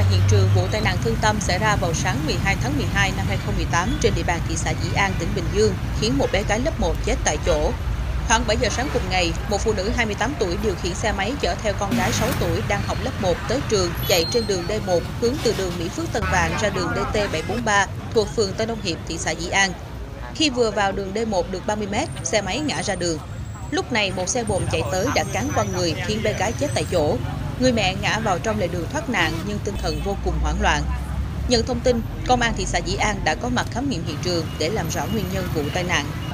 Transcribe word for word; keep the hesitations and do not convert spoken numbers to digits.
hiện trường vụ tai nạn thương tâm xảy ra vào sáng mười hai tháng mười hai năm hai nghìn không trăm mười tám trên địa bàn thị xã Dĩ An, tỉnh Bình Dương, khiến một bé gái lớp một chết tại chỗ. Khoảng bảy giờ sáng cùng ngày, một phụ nữ hai mươi tám tuổi điều khiển xe máy chở theo con gái sáu tuổi đang học lớp một tới trường chạy trên đường D một hướng từ đường Mỹ Phước Tân Vạn ra đường D T bảy bốn ba thuộc phường Tân Đông Hiệp, thị xã Dĩ An. Khi vừa vào đường D một được ba mươi mét, xe máy ngã ra đường. Lúc này, một xe bồn chạy tới đã cán qua người khiến bé gái chết tại chỗ. Người mẹ ngã vào trong lề đường thoát nạn nhưng tinh thần vô cùng hoảng loạn. Nhận thông tin, Công an thị xã Dĩ An đã có mặt khám nghiệm hiện trường để làm rõ nguyên nhân vụ tai nạn.